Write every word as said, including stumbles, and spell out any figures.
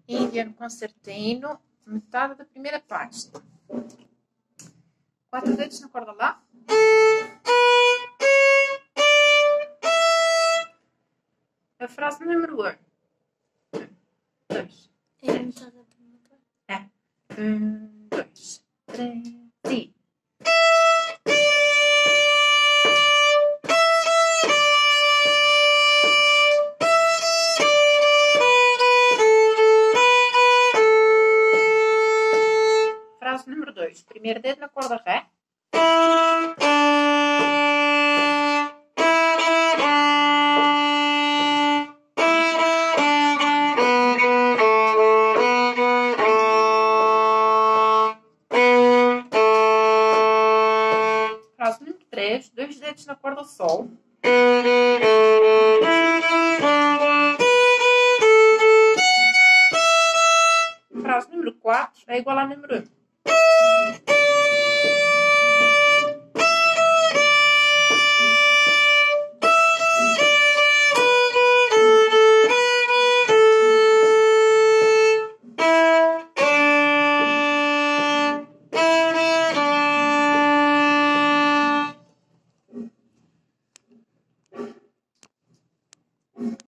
Índia no concertino, metade da primeira pasta. Quatro dedos na corda Lá. A frase número um. Dois. É a metade da primeira parte. É. Um, dois, três e... Frase número dois. Primeiro dedo na corda Ré. Frase número três. Dois dedos na corda Sol. Frase número quatro é igual à número um.